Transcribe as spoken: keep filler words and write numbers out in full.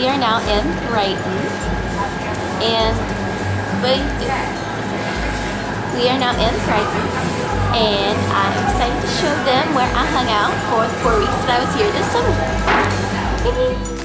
We are now in Brighton, and we, we are now in Brighton, and I'm excited to show them where I hung out for the four weeks that I was here this summer.